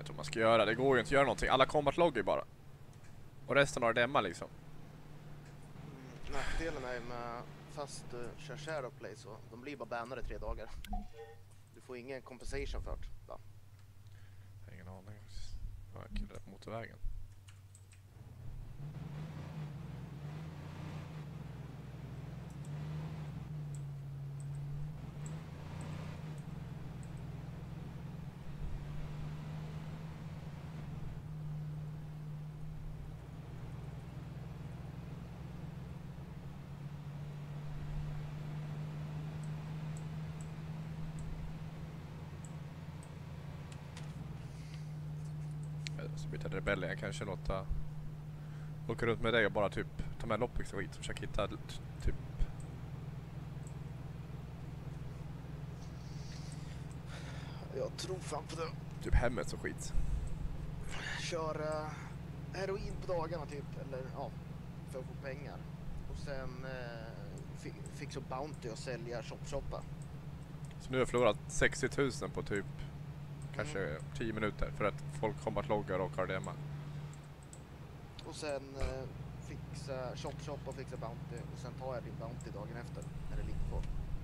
vet vad man ska göra. Det går ju inte att göra någonting. Alla combat-loggar ju bara. Och resten har det demma liksom. Nackdelen är med fast du kör Shadowplay så de blir bara bannade 3 dagar. Du får ingen compensation för det. Va? Jag har ingen aning. Jag killar på motorvägen. Så byter rebellen. Jag kanske låta åka runt med dig och bara typ ta med loppix och skit och försöka hitta typ. Jag tror fan på det. Typ hemmet och skit. Kör heroin på dagarna typ, eller ja, för att få pengar. Och sen fixa Bounty och sälja shoppa. Så nu har jag förlorat 60 000 på typ kanske 10 minuter för att folk kommer att logga och har demma. Och sen fixa shoppa och fixa Bounty. Och sen tar jag din Bounty dagen efter när det är lite kvar.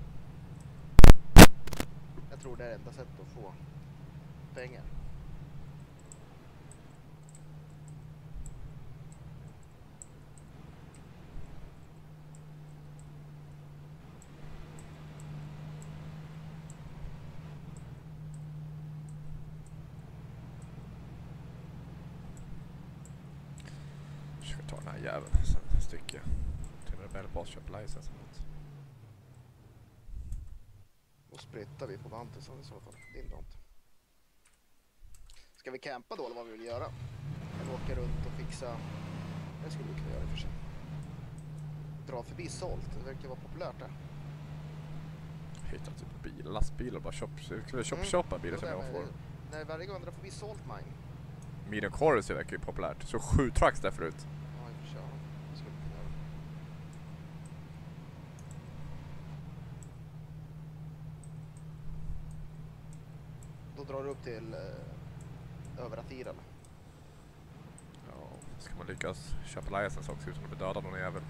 Jag tror det är enda sättet att få pengar. Jag ska ta den här jäveln sen sticker jag till en rebellbas och köpa license. Då sprittar vi på Bounty så i så fall. Din Bounty. Ska vi campa då eller vad vi vill göra? Eller åka runt och fixa... Det skulle vi kunna göra i och för sig. Dra förbi Salt, det verkar vara populärt där. Hitta typ lastbilar och bara shoppa bilar som jag får. Nej, varje gång jag drar förbi Salt Mine. Medium Chorus verkar ju populärt. Så 7 trucks där förut. Ja, i och för sig. Det skulle vi kunna göra. Då drar du upp till Överatira eller? Ja, ska man lyckas köpa license också utan att bli dödad någon jävel.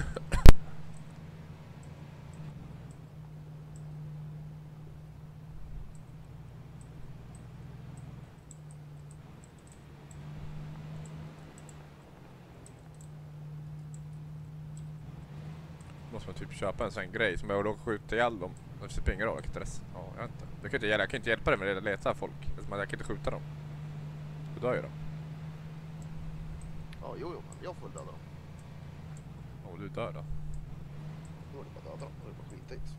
Måste man typ köpa en sån grej som jag då skjuter ihjäl dem. Det springer av, jag vet inte. Jag kan inte hjälpa dem med att leta folk. Jag kan inte skjuta dem. Du dör ju då. Ja, jo, men jag får väl döda dem. Om du dör då. Då är det bara döda dem, då är det bara skita hit.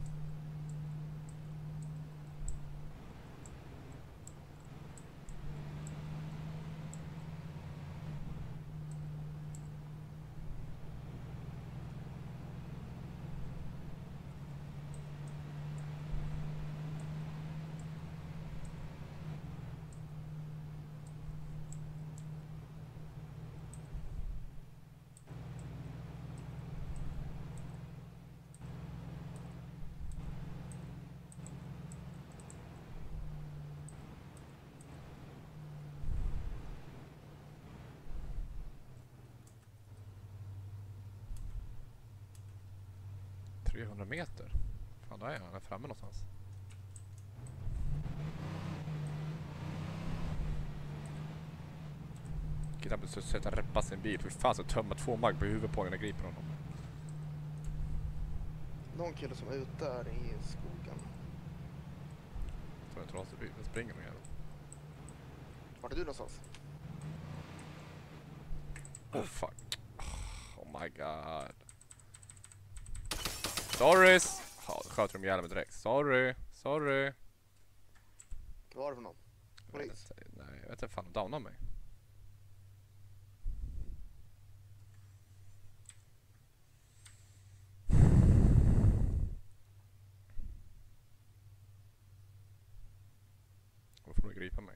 Meter. Fan, där är han framme någonstans. Grabben så sätta reppa sin bil. Fy fan så tömma 2 mag på huvudet på när jag griper honom. Någon kille som är ute där i skogen. Så jag tror att det springer någon jävel. Vart är du någonstans? Oh fuck. Oh my god. Sorrys! Ja, då sköter de ihjäl mig direkt. Sorry. Vad var det för någon? Polis? Nej, jag vet inte fan, de downar mig. Då får de gripa mig.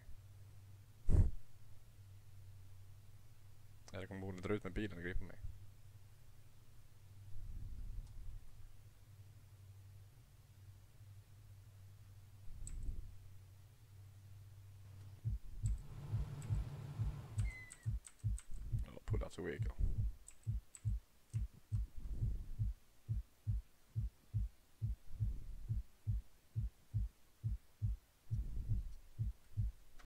Eller kommer borde dra ut med bilen och gripa mig. motor vehicle.